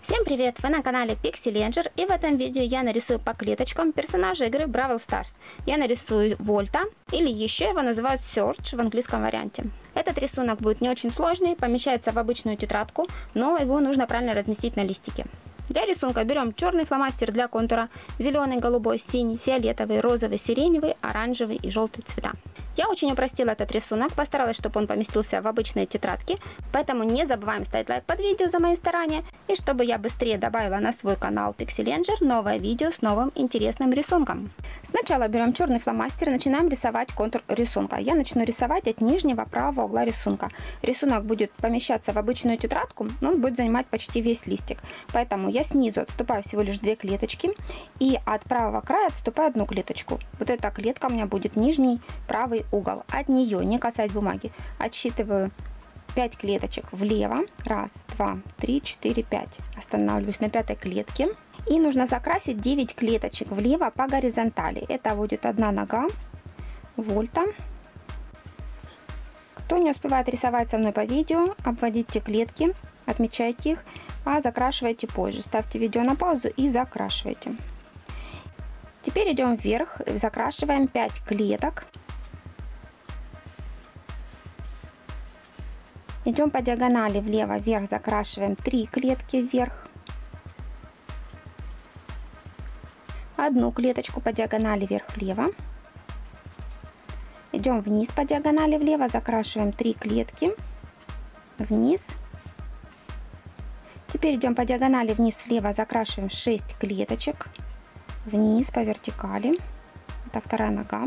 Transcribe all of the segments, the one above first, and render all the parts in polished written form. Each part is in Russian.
Всем привет! Вы на канале Pixelengine, и в этом видео я нарисую по клеточкам персонажа игры Brawl Stars. Я нарисую Вольта, или еще его называют Surge в английском варианте. Этот рисунок будет не очень сложный, помещается в обычную тетрадку, но его нужно правильно разместить на листике. Для рисунка берем черный фломастер для контура, зеленый, голубой, синий, фиолетовый, розовый, сиреневый, оранжевый и желтый цвета. Я очень упростила этот рисунок, постаралась, чтобы он поместился в обычные тетрадки, поэтому не забываем ставить лайк под видео за мои старания, и чтобы я быстрее добавила на свой канал Pixelengine новое видео с новым интересным рисунком. Сначала берем черный фломастер и начинаем рисовать контур рисунка. Я начну рисовать от нижнего правого угла рисунка. Рисунок будет помещаться в обычную тетрадку, но он будет занимать почти весь листик, поэтому я снизу отступаю всего лишь 2 клеточки и от правого края отступаю 1 клеточку. Вот эта клетка у меня будет нижний правый угол. От нее, не касаясь бумаги, отсчитываю 5 клеточек влево. 1, 2, 3, 4, 5. Останавливаюсь на 5 клетке. И нужно закрасить 9 клеточек влево по горизонтали. Это будет одна нога Вольта. Кто не успевает рисовать со мной по видео, обводите клетки, отмечайте их, а закрашивайте позже. Ставьте видео на паузу и закрашивайте. Теперь идем вверх, закрашиваем 5 клеток. Идем по диагонали влево, вверх, закрашиваем 3 клетки вверх. 1 клеточку по диагонали вверх-влево. Идем вниз по диагонали влево, закрашиваем 3 клетки. Вниз. Теперь идем по диагонали вниз-влево, закрашиваем 6 клеточек. Вниз по вертикали. Это вторая нога.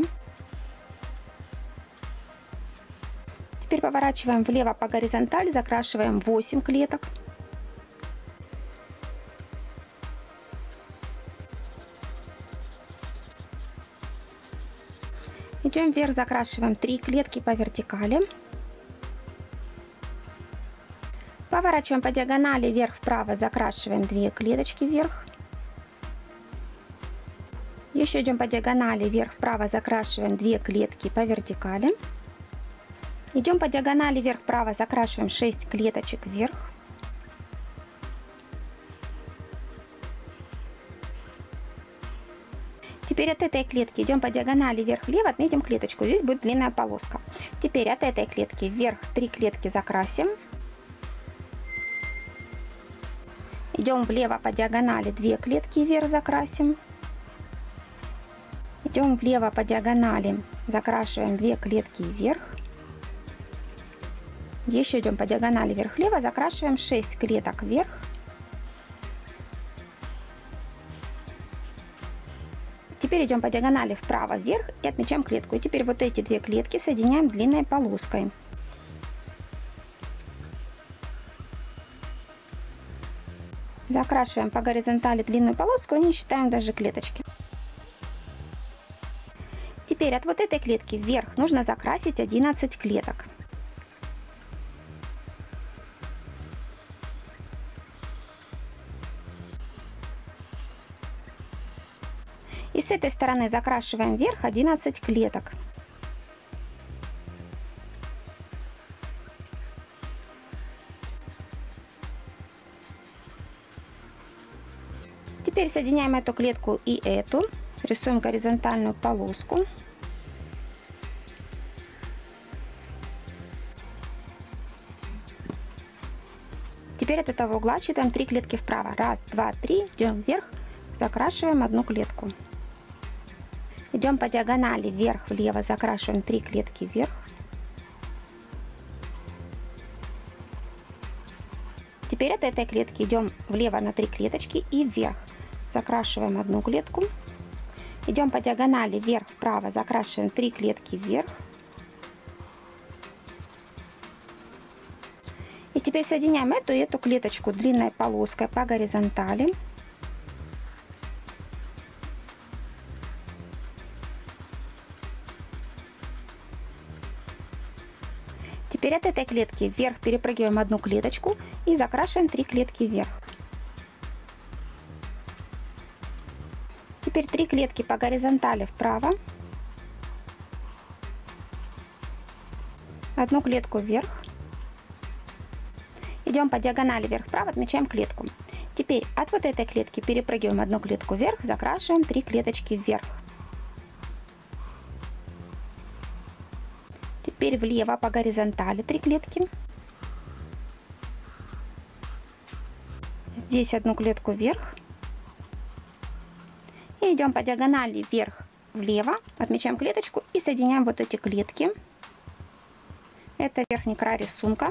Теперь поворачиваем влево по горизонтали, закрашиваем 8 клеток. Идем вверх, закрашиваем 3 клетки по вертикали. Поворачиваем по диагонали вверх-вправо, закрашиваем 2 клеточки вверх. Еще идем по диагонали вверх-вправо, закрашиваем 2 клетки по вертикали. Идем по диагонали вверх-вправо, закрашиваем 6 клеточек вверх. Теперь от этой клетки идем по диагонали вверх-влево, отметим клеточку. Здесь будет длинная полоска. Теперь от этой клетки вверх 3 клетки закрасим. Идем влево по диагонали 2 клетки вверх закрасим. Идем влево по диагонали, закрашиваем 2 клетки вверх. Еще идем по диагонали вверх-влево, закрашиваем 6 клеток вверх. Теперь идем по диагонали вправо-вверх и отмечаем клетку. И теперь вот эти 2 клетки соединяем длинной полоской. Закрашиваем по горизонтали длинную полоску и не считаем даже клеточки. Теперь от вот этой клетки вверх нужно закрасить 11 клеток. И с этой стороны закрашиваем вверх 11 клеток. Теперь соединяем эту клетку и эту. Рисуем горизонтальную полоску. Теперь от этого угла считаем 3 клетки вправо. 1, 2, 3. Идем вверх, закрашиваем 1 клетку. Идем по диагонали вверх-влево, закрашиваем 3 клетки вверх. Теперь от этой клетки идем влево на 3 клеточки и вверх. Закрашиваем 1 клетку. Идем по диагонали вверх-вправо, закрашиваем 3 клетки вверх. И теперь соединяем эту и эту клеточку длинной полоской по горизонтали. Теперь от этой клетки вверх перепрыгиваем 1 клеточку и закрашиваем 3 клетки вверх. Теперь 3 клетки по горизонтали вправо. 1 клетку вверх. Идем по диагонали вверх-вправо, отмечаем клетку. Теперь от вот этой клетки перепрыгиваем одну клетку вверх, закрашиваем 3 клеточки вверх. Теперь влево по горизонтали 3 клетки. Здесь одну клетку вверх. И идем по диагонали вверх, влево, отмечаем клеточку и соединяем вот эти клетки. Это верхний край рисунка.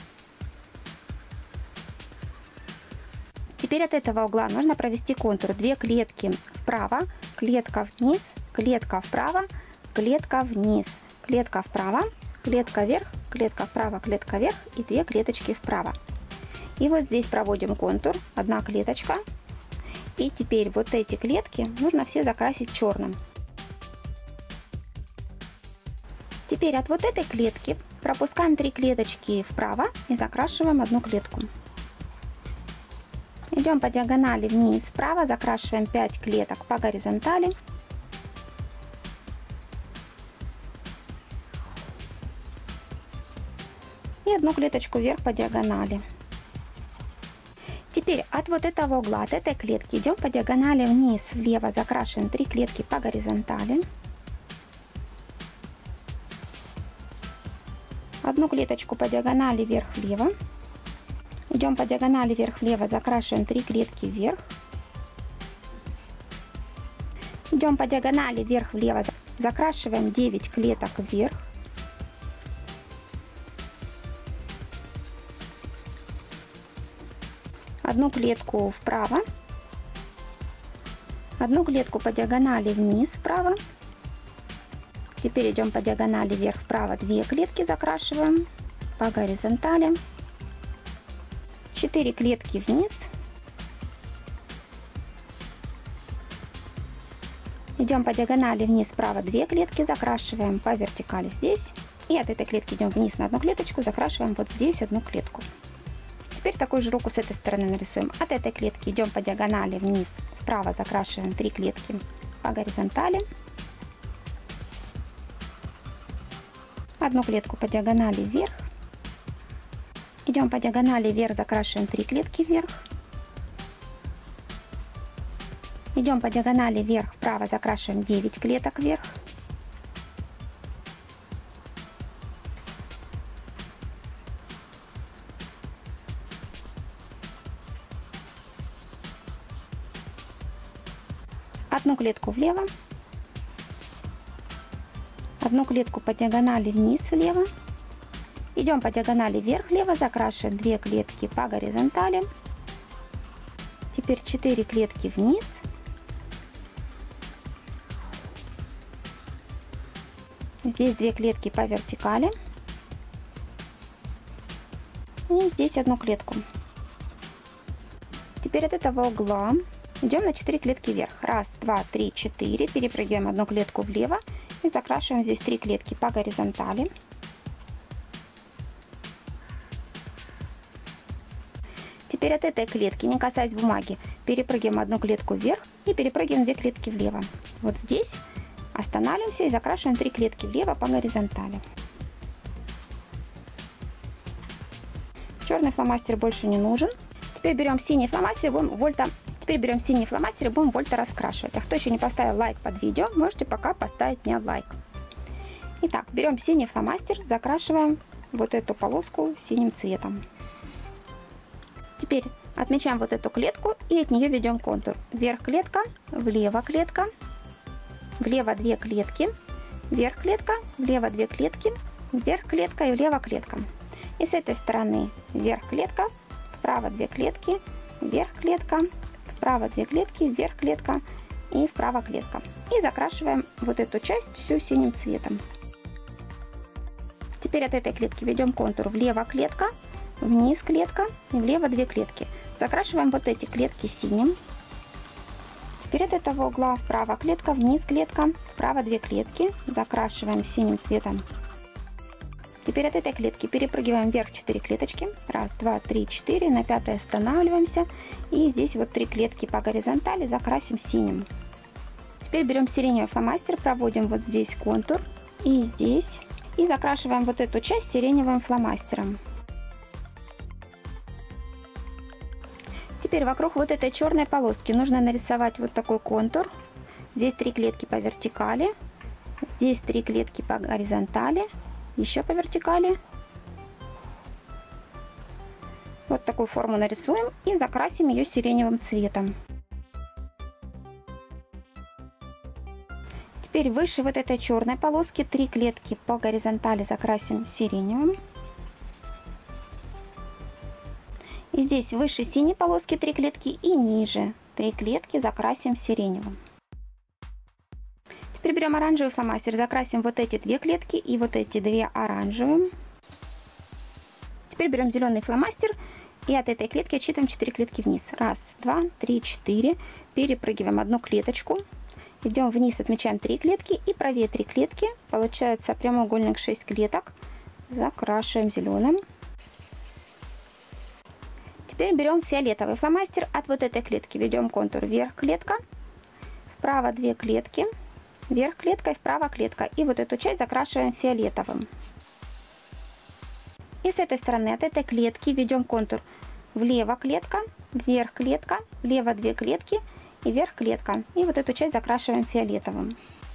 Теперь от этого угла нужно провести контур. 2 клетки вправо, клетка вниз, клетка вправо, клетка вниз, клетка вправо, клетка вверх, клетка вправо, клетка вверх и 2 клеточки вправо. И вот здесь проводим контур, 1 клеточка. И теперь вот эти клетки нужно все закрасить черным. Теперь от вот этой клетки пропускаем 3 клеточки вправо и закрашиваем 1 клетку. Идем по диагонали вниз, вправо, закрашиваем 5 клеток по горизонтали. И 1 клеточку вверх по диагонали. Теперь от вот этого угла, от этой клетки идем по диагонали вниз, влево, закрашиваем 3 клетки по горизонтали. 1 клеточку по диагонали вверх-влево. Идем по диагонали вверх-влево, закрашиваем 3 клетки вверх. Идем по диагонали вверх-влево, закрашиваем 9 клеток вверх. Одну клетку вправо. 1 клетку по диагонали вниз, вправо. Теперь идем по диагонали вверх-вправо, 2 клетки закрашиваем по горизонтали. 4 клетки вниз. Идем по диагонали вниз, вправо, 2 клетки закрашиваем по вертикали здесь. И от этой клетки идем вниз на 1 клеточку, закрашиваем вот здесь 1 клетку. Теперь такую же руку с этой стороны нарисуем. От этой клетки идем по диагонали вниз, вправо, закрашиваем 3 клетки по горизонтали. 1 клетку по диагонали вверх. Идем по диагонали вверх, закрашиваем 3 клетки вверх. Идем по диагонали вверх, вправо, закрашиваем 9 клеток вверх. Одну клетку влево. 1 клетку по диагонали вниз, влево. Идем по диагонали вверх-влево, закрашиваем 2 клетки по горизонтали. Теперь 4 клетки вниз. Здесь 2 клетки по вертикали. И здесь 1 клетку. Теперь от этого угла идем на 4 клетки вверх. 1, 2, 3, 4. Перепрыгиваем 1 клетку влево и закрашиваем здесь 3 клетки по горизонтали. Теперь от этой клетки, не касаясь бумаги, перепрыгиваем 1 клетку вверх и перепрыгиваем 2 клетки влево. Вот здесь останавливаемся и закрашиваем 3 клетки влево по горизонтали. Черный фломастер больше не нужен. Теперь берем синий фломастер и будем вольта раскрашивать. А кто еще не поставил лайк под видео, можете пока поставить мне лайк. Итак, берем синий фломастер, закрашиваем вот эту полоску синим цветом. Теперь отмечаем вот эту клетку и от нее ведем контур. Вверх клетка, влево 2 клетки, вверх клетка, влево 2 клетки, вверх клетка и влево клетка. И с этой стороны вверх клетка, вправо 2 клетки, вверх клетка, вправо 2 клетки, вверх клетка и вправо клетка. И закрашиваем вот эту часть всю синим цветом. Теперь от этой клетки ведем контур. Влево клетка, вниз клетка и влево 2 клетки. Закрашиваем вот эти клетки синим. Теперь от этого угла вправо клетка, вниз клетка, вправо 2 клетки. Закрашиваем синим цветом. Теперь от этой клетки перепрыгиваем вверх 4 клеточки. 1, 2, 3, 4. На 5 останавливаемся. И здесь вот 3 клетки по горизонтали закрасим синим. Теперь берем сиреневый фломастер, проводим вот здесь контур и здесь. И закрашиваем вот эту часть сиреневым фломастером. Теперь вокруг вот этой черной полоски нужно нарисовать вот такой контур. Здесь 3 клетки по вертикали, здесь 3 клетки по горизонтали, еще по вертикали. Вот такую форму нарисуем и закрасим ее сиреневым цветом. Теперь выше вот этой черной полоски 3 клетки по горизонтали закрасим сиреневым. И здесь выше синей полоски 3 клетки и ниже 3 клетки закрасим сиреневым. Теперь берем оранжевый фломастер, закрасим вот эти 2 клетки и вот эти 2 оранжевым. Теперь берем зеленый фломастер и от этой клетки отсчитываем 4 клетки вниз. 1, 2, 3, 4. Перепрыгиваем одну клеточку. Идем вниз, отмечаем 3 клетки и правее 3 клетки. Получается прямоугольник 6 клеток. Закрашиваем зеленым. Теперь берем фиолетовый фломастер. От вот этой клетки ведем контур вверх клетка, вправо 2 клетки, вверх клетка и вправо клетка. И вот эту часть закрашиваем фиолетовым. И с этой стороны, от этой клетки ведем контур влево клетка, вверх клетка, влево 2 клетки и вверх клетка. И вот эту часть закрашиваем фиолетовым.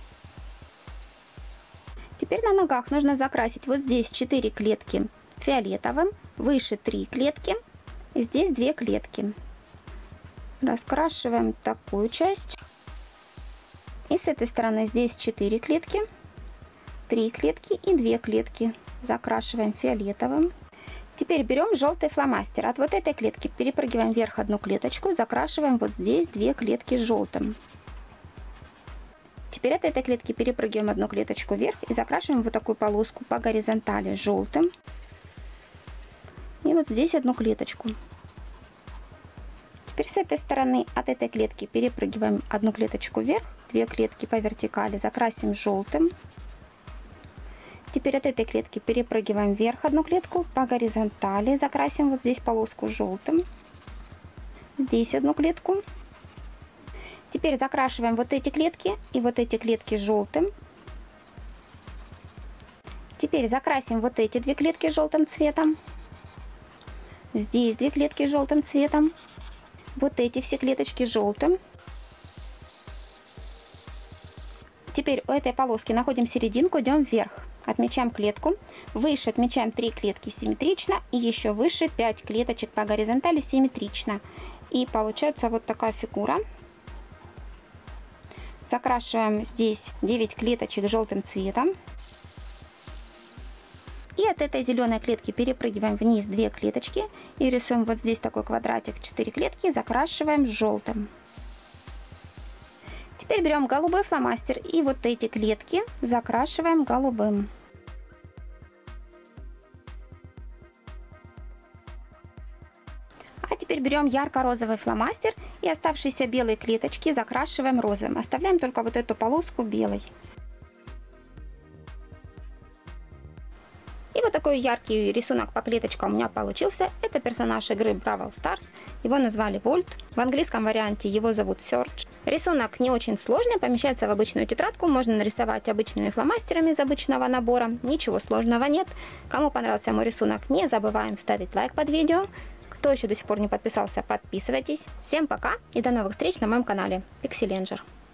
Теперь на ногах нужно закрасить вот здесь 4 клетки фиолетовым, выше 3 клетки. И здесь 2 клетки. Раскрашиваем такую часть. И с этой стороны здесь 4 клетки, 3 клетки и 2 клетки. Закрашиваем фиолетовым. Теперь берем желтый фломастер. От вот этой клетки перепрыгиваем вверх одну клеточку. Закрашиваем вот здесь 2 клетки желтым. Теперь от этой клетки перепрыгиваем одну клеточку вверх и закрашиваем вот такую полоску по горизонтали желтым. И вот здесь одну клеточку. Теперь с этой стороны от этой клетки перепрыгиваем одну клеточку вверх, 2 клетки по вертикали закрасим желтым. Теперь от этой клетки перепрыгиваем вверх одну клетку, по горизонтали закрасим вот здесь полоску желтым. Здесь одну клетку. Теперь закрашиваем вот эти клетки и вот эти клетки желтым. Теперь закрасим вот эти 2 клетки желтым цветом. Здесь 2 клетки желтым цветом. Вот эти все клеточки желтым. Теперь у этой полоски находим серединку, идем вверх. Отмечаем клетку. Выше отмечаем 3 клетки симметрично. И еще выше 5 клеточек по горизонтали симметрично. И получается вот такая фигура. Закрашиваем здесь 9 клеточек желтым цветом. И от этой зеленой клетки перепрыгиваем вниз 2 клеточки и рисуем вот здесь такой квадратик 4 клетки, закрашиваем желтым. Теперь берем голубой фломастер и вот эти клетки закрашиваем голубым. А теперь берем ярко-розовый фломастер и оставшиеся белые клеточки закрашиваем розовым. Оставляем только вот эту полоску белой. И вот такой яркий рисунок по клеточкам у меня получился. Это персонаж игры Brawl Stars. Его назвали Вольт. В английском варианте его зовут Surge. Рисунок не очень сложный, помещается в обычную тетрадку. Можно нарисовать обычными фломастерами из обычного набора. Ничего сложного нет. Кому понравился мой рисунок, не забываем ставить лайк под видео. Кто еще до сих пор не подписался, подписывайтесь. Всем пока и до новых встреч на моем канале Pixel Ranger.